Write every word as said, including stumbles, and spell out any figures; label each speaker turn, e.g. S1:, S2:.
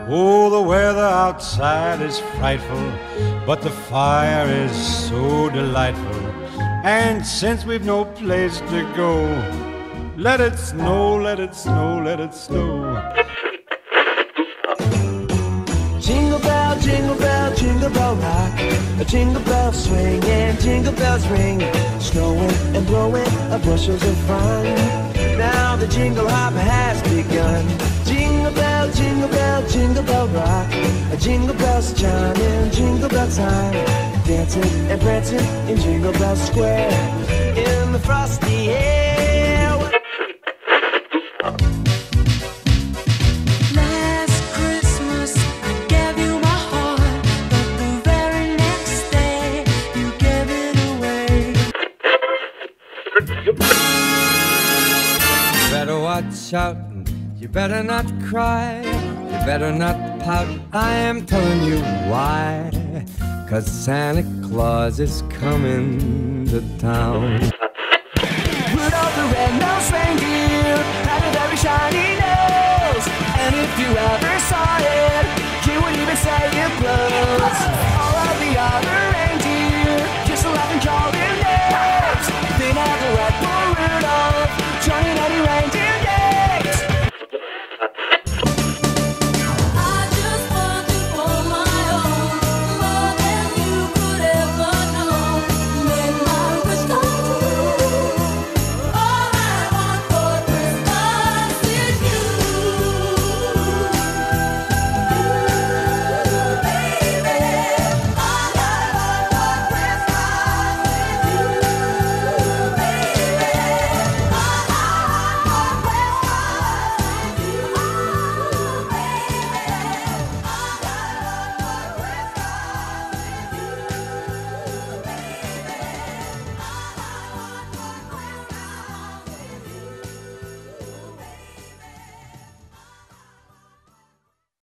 S1: Oh, the weather outside is frightful, but the fire is so delightful. And since we've no place to go, let it snow, let it snow, let it snow.
S2: Jingle bell, jingle bell, jingle bell rock. A jingle bell swing and jingle bells ring. Snowing and blowing a bushels of fun. Now the jingle hop has begun. Jingle bell, jingle bell, jingle bell rock. A jingle bells chiming, jingle bell time. Dancing and prancing in Jingle Bell Square. In the frosty air.
S3: Better watch out, you better not cry, you better not pout, I am telling you why. 'Cause Santa Claus is coming to town.
S2: Rudolph the red-nosed reindeer had a very shiny nose, and if you ever saw it, you would even say it blows. All of the other